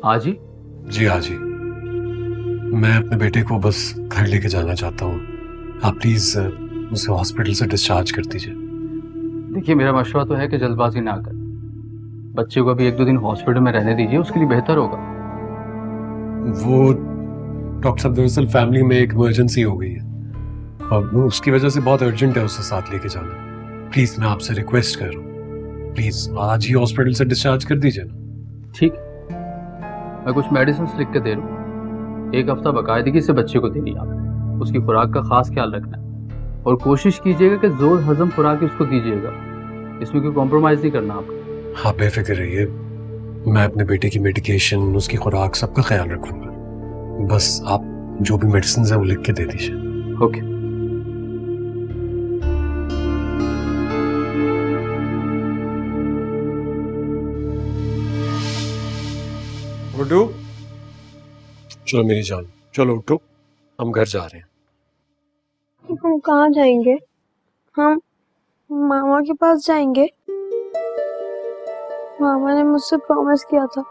आज ही? जी आज ही। मैं अपने बेटे को बस घर लेके जाना चाहता हूँ। आप प्लीज उसे हॉस्पिटल से डिस्चार्ज कर दीजिए। देखिए, मेरा मशवरा तो है कि जल्दबाजी ना करें। बच्चे को अभी 1-2 दिन हॉस्पिटल में रहने दीजिए, उसके लिए बेहतर होगा। वो डॉक्टर साहब, दरअसल फैमिली में एक इमरजेंसी हो गई है, अब उसकी वजह से बहुत अर्जेंट है उसे साथ लेके जाना। प्लीज मैं आपसे रिक्वेस्ट कर रहा हूँ, प्लीज आज ही हॉस्पिटल से डिस्चार्ज कर दीजिए ना। ठीक, मैं कुछ मेडिसिन लिख के दे रहा हूँ। 1 हफ्ता बाकायदगी से बच्चे को देनी आप। उसकी खुराक का खास ख्याल रखना है और कोशिश कीजिएगा कि जोर हजम खुराक उसको दीजिएगा। इसमें कोई कॉम्प्रोमाइज नहीं करना आपको। हाँ बेफिक्र रहिए, मैं अपने बेटे की मेडिकेशन, उसकी खुराक, सबका ख्याल रखूंगा। बस आप जो भी मेडिसिन है वो लिख के दे दीजिए। ओके। गुड्डू, चलो मेरी जान, चलो उठो, हम घर जा रहे हैं। हम कहाँ जाएंगे? हम मामा के पास जाएंगे। मामा ने मुझसे प्रॉमिस किया था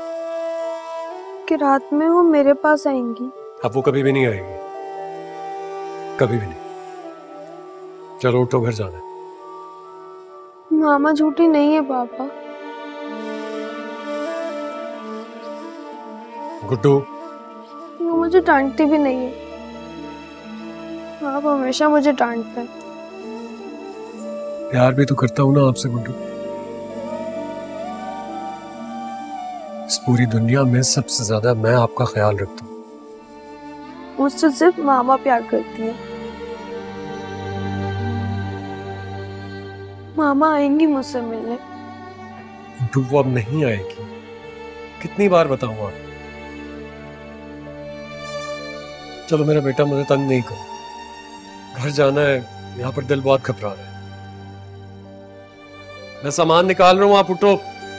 कि रात में वो मेरे पास आएंगी। अब वो कभी भी नहीं आएगी, कभी भी नहीं। चलो उठो, घर जाना है। मामा झूठी नहीं है पापा। गुड्डू, वो मुझे डांटती भी नहीं है। आप हमेशा मुझे डांटते हैं। प्यार भी तो करता हूं ना आपसे गुड्डू। इस पूरी दुनिया में सबसे ज्यादा मैं आपका ख्याल रखता हूँ। मुझसे सिर्फ मामा प्यार करती है। मामा आएंगी मुझसे मिलने। गुड्डू, वो अब नहीं आएगी। कितनी बार बताऊं आप? चलो मेरा बेटा, मुझे तंग नहीं करो, घर जाना है। यहाँ पर दिल बहुत घबरा रहा है। मैं सामान निकाल रहा हूं, आप उठो।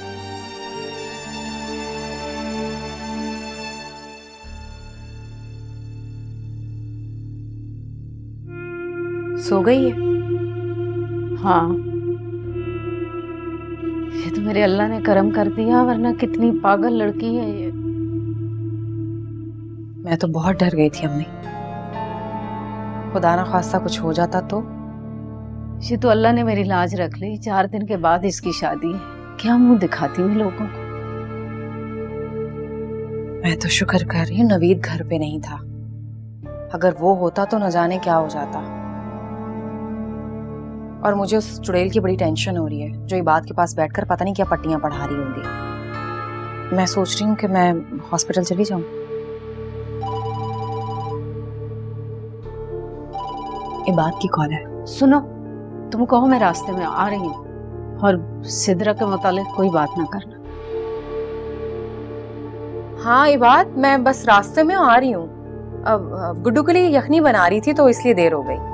सो गई है? हाँ, ये तो मेरे अल्लाह ने करम कर दिया, वरना कितनी पागल लड़की है ये। मैं तो बहुत डर गई थी अम्मी, खुदा ना खास्ता कुछ हो जाता तो। ये तो अल्लाह ने मेरी लाज रख ली। 4 दिन के बाद इसकी शादी है, क्या मुंह दिखाती हूँ लोगों को। मैं तो शुक्र कर रही हूँ नवीद घर पे नहीं था, अगर वो होता तो न जाने क्या हो जाता। और मुझे उस चुड़ैल की बड़ी टेंशन हो रही है, जो इबाद के पास बैठकर पता नहीं क्या पट्टियां पढ़ा रही होंगी। मैं सोच रही हूँ कि मैं हॉस्पिटल चली जाऊं। इबाद की कॉल है। सुनो, तुम कहो मैं रास्ते में आ रही हूँ, और सिदरा के मुतालिक कोई बात ना करना। हाँ इबाद, मैं बस रास्ते में आ रही हूँ। अब गुड्डू के लिए यखनी बना रही थी तो इसलिए देर हो गई।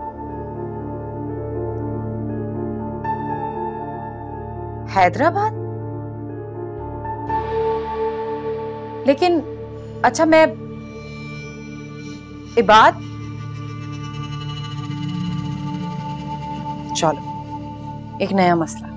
हैदराबाद? लेकिन अच्छा, मैं इबाद, चलो एक नया मसला।